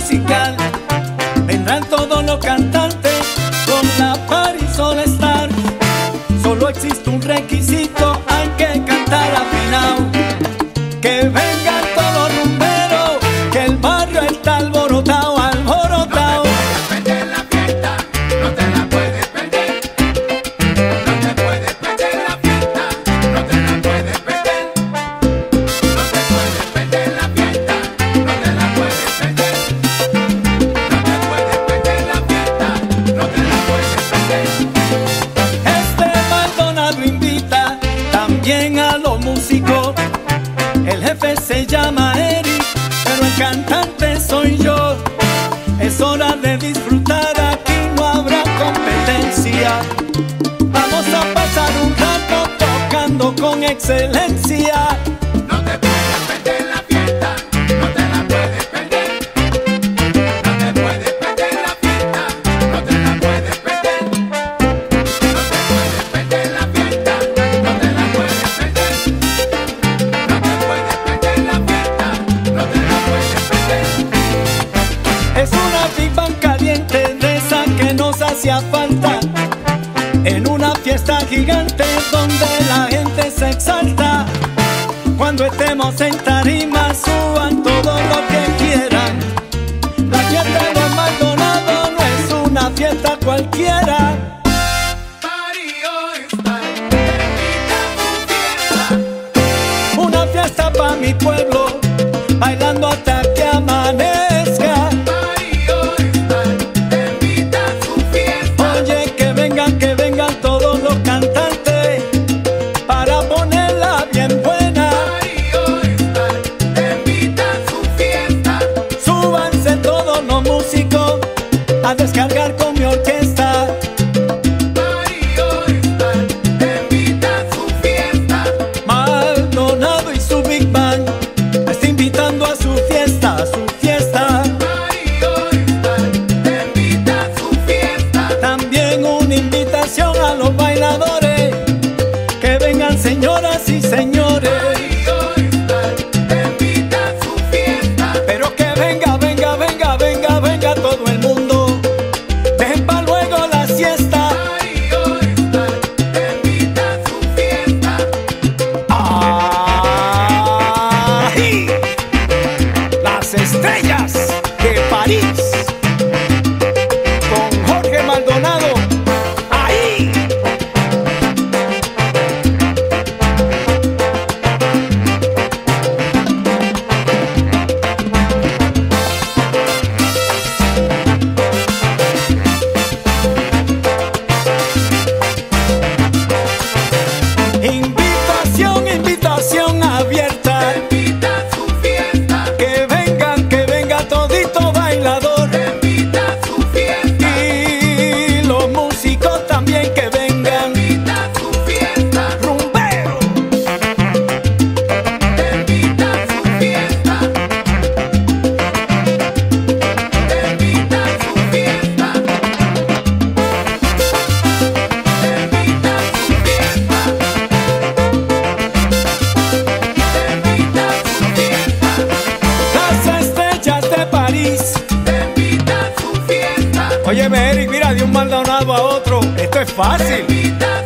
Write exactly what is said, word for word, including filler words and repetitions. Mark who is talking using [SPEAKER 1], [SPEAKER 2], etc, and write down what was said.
[SPEAKER 1] musical. Vendrán todos los cantantes con la Party All Star. Solo existe un requisito, hay que cantar afinado. Que vengan todos los rumberos, que el barrio está alborotado, alborotado.
[SPEAKER 2] No te puedes perder la fiesta, no te la puedes perder. No te puedes perder la fiesta, no te la puedes perder. No te puedes perder la fiesta, no te la puedes perder. No te puedes perder la fiesta, no te la puedes perder.
[SPEAKER 1] Este Maldonado invita también a los músicos. El jefe se llama Eric, pero el cantante soy yo. Es hora de disfrutar, aquí no habrá competencia. Vamos a pasar un rato tocando con excelencia.
[SPEAKER 2] No te puedes perder la fiesta, no te la puedes perder. No te puedes perder la fiesta, no te la puedes perder. No te puedes perder la fiesta, no te la puedes perder. No te puedes perder la fiesta, no te la puedes perder.
[SPEAKER 1] Es una Big Band caliente de esa que nos hacía falta. En una fiesta gigante donde la gente se exalta. Cuando estemos en tarima suban todo lo que quieran. La fiesta de Maldonado no es una fiesta cualquiera.
[SPEAKER 2] Party All Star, te invita a su fiesta.
[SPEAKER 1] Una fiesta pa' mi pueblo, bailando hasta que amanezca.
[SPEAKER 2] Party All Star, te invita a su fiesta.
[SPEAKER 1] Oye, que vengan, que vengan todos los cantantes para ponerla bien buena.
[SPEAKER 2] Party All Star, te invita a su fiesta.
[SPEAKER 1] Súbanse todos los músicos a descargar con mi orquesta.
[SPEAKER 2] Party All Star, te invita a su fiesta.
[SPEAKER 1] Maldonado y su Big Band me está invitando a su fiesta, a su fiesta.
[SPEAKER 2] Party All Star, te invita a su fiesta.
[SPEAKER 1] También una invitación a los bailadores, que vengan señoras y señores.
[SPEAKER 2] Party All Star, te invita a su fiesta.
[SPEAKER 1] Pero que venga, venga, venga, venga, venga todo el mundo. Dejen pa' luego la siesta.
[SPEAKER 2] Party All Star, te invita a su fiesta.
[SPEAKER 1] ¡Ay! Las estrellas de París con Jorge Maldonado. ¡Ahí! Invitación, invitación abierta.
[SPEAKER 2] Te invita a su fiesta.
[SPEAKER 1] Que vengan, que venga todito bailador.
[SPEAKER 2] Te invita a su fiesta.
[SPEAKER 1] Y los músicos también que vengan.
[SPEAKER 2] Te invita a su fiesta.
[SPEAKER 1] Rumbero.
[SPEAKER 2] Te invita a su fiesta. Te invita a su fiesta. Te invita a su fiesta. Te invita a su fiesta.
[SPEAKER 1] Las estrellas de París.
[SPEAKER 2] Te invita a su fiesta.
[SPEAKER 1] Oye, Eric, mira, de un Maldonado a otro. Esto es
[SPEAKER 2] Te
[SPEAKER 1] fácil.
[SPEAKER 2] invita